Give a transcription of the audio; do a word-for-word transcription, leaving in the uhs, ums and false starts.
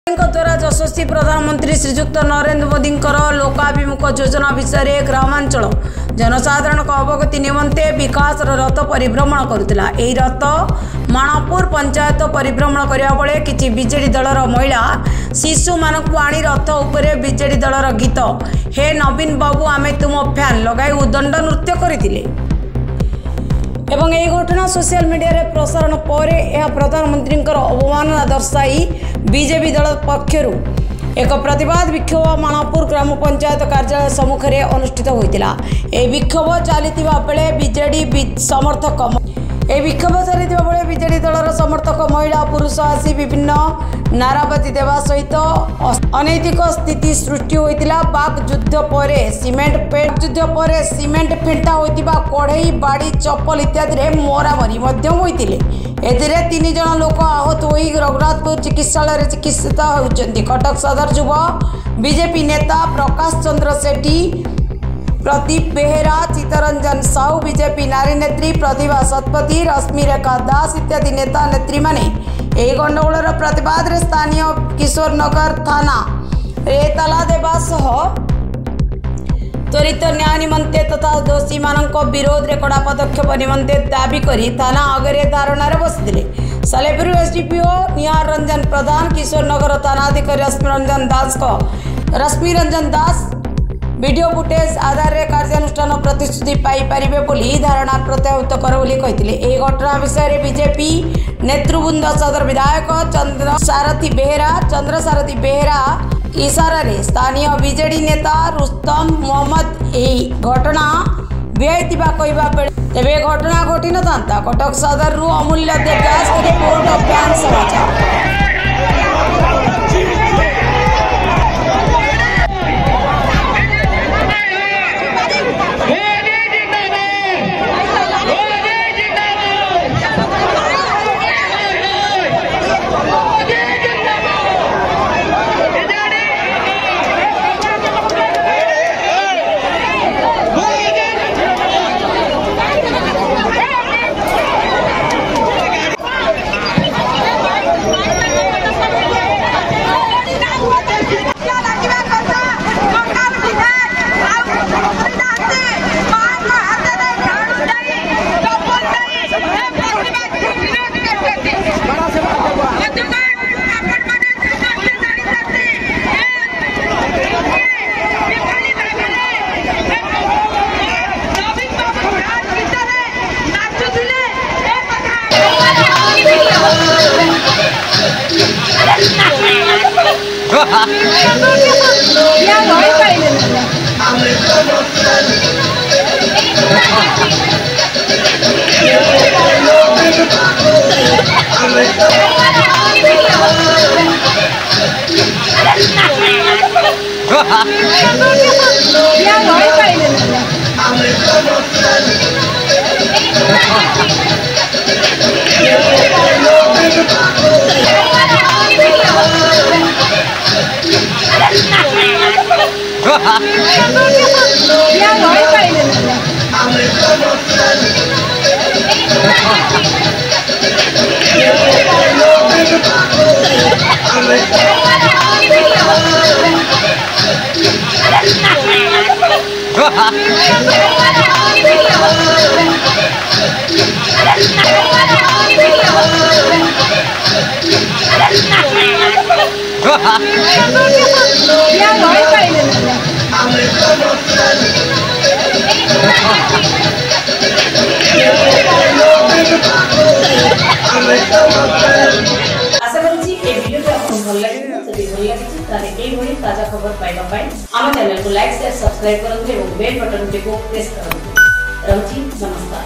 द्वारा यशस्वी प्रधानमंत्री श्रीजुक्त नरेंद्र मोदी लोकाभिमुख योजना विषय ग्रामांचल जनसाधारण अवगति निमंते विकास रथ परिभ्रमण करुला। यह रथ माणपुर पंचायत परिभ्रमण करने बेले किसी बीजेडी दलर महिला शिशु मानक आनी रथ उपरे बीजेडी दलर गीत हे नवीन बाबू आमे तुम फैन लगाई उदंड नृत्य करथिले एवं यह घटना सोशल मीडिया रे प्रसारण पर यह प्रधानमंत्री अवमानना दर्शाई बीजेपी दल पक्षरु एक प्रतिवाद विक्षोभ माणपुर ग्राम पंचायत कार्यालय सम्मुखें अनुष्ठित होता। यह विक्षोभ चली बेले बीजेडी समर्थक यह विक्षोभ चली बेले बीजेडी दलर समर्थक महिला पुरुष आसी विभिन्न नाराबाजी देवा सहित अनैतिक स्थिति सृष्टि होता। बाक युद्ध पर सीमेंट पेट युद्ध पर सीमेंट फेंटा होता कढ़ई बाड़ी चप्पल इत्यादि मरामरी होते। एथिरे तीन जन लोक आहत हो रघुनाथपुर चिकित्सालय चिकित्सित होती। कटक सदर युव बीजेपी नेता प्रकाश चंद्र सेठी प्रदीप बेहेरा चित्तरंजन साहू बीजेपी नारी नेत्री प्रतिभा शतपथी रश्मि रेखा दास इत्यादि नेता नेत्री माने यह गंडगोलर प्रतिवाद रे स्थानीय किशोर नगर थाना रे ताला देवा सह त्वरित न्याय निमंते तथा दोषी मानक विरोध रे कड़ा पदक्षेप निमंते दाबी करी थाना आगे धारणार बसिथिले। सालेपुर एसडीपीओ निहार रंजन प्रधान किशोर नगर थानाधिकारी रश्मि रंजन दास को रश्मि रंजन दास वीडियो फुटेज आधार रे कार्यानुष्ठान प्रतिश्रुति पाई पारिबे बोली धारणा प्रत्याहृत कर बोली कहिथिले। एही घटना विषय रे बीजेपी नेतृवृंद सदर विधायक चंद्र सारथी बेहेरा चंद्र सारथी बेहेरा इशारा रे स्थानीय बीजेडी नेता रुस्तम मोहम्मद यही घटना बेहतिबा कहबा बेले तेबे घटना घटी न था। कटक सदर रु अमूल्य देवदास को रिपोर्ट अभियान समाचार। आशा करुच्ची भिडियो भल लगे ताजा खबर पाइबा आम चैनल को लाइक शेयर सब्सक्राइब करूँ और बेल बटन को प्रेस करूँ। रहुची नमस्कार।